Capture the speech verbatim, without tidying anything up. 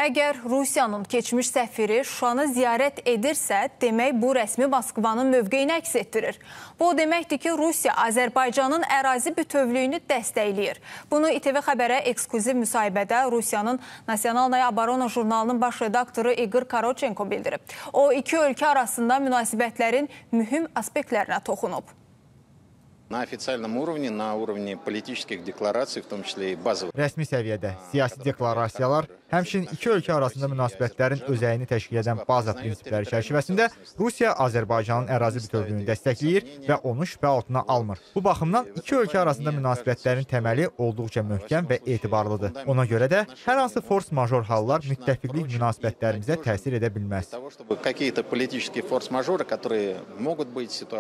Əgər Rusiyanın keçmiş səfiri Şuşanı ziyarət edirsə, demək bu rəsmi Moskvanın mövqeyini əks etdirir. Bu o deməkdir ki, Rusiya Azərbaycanın ərazi bütövlüyünü dəstəkləyir. Bunu İTV Xəbərə eksklüziv müsahibədə Rusiyanın Nasionalnaya Oborona jurnalının baş redaktoru Igor Korotchenko bildirib. O, iki ölkə arasında münasibətlərin mühüm aspektlərinə toxunub. На официальном уровне, на уровне политических деклараций, в том числе и базовых. Rəsmi səviyyədə siyasi deklarasiyalar, həmçinin iki ölkə arasında münasibətlərin özəyini təşkil edən baza prinsipləri çərçivəsində Rusiya Azərbaycanın ərazi bütövlüyünü dəstəkləyir və onu şübhə altına almır. Bu baxımdan iki ölkə arasında münasibətlərin təməli olduqca möhkəm və etibarlıdır. Ona görə də hər hansı fors-major hallar müttəfiqlik münasibətlərimizə təsir edə bilməz.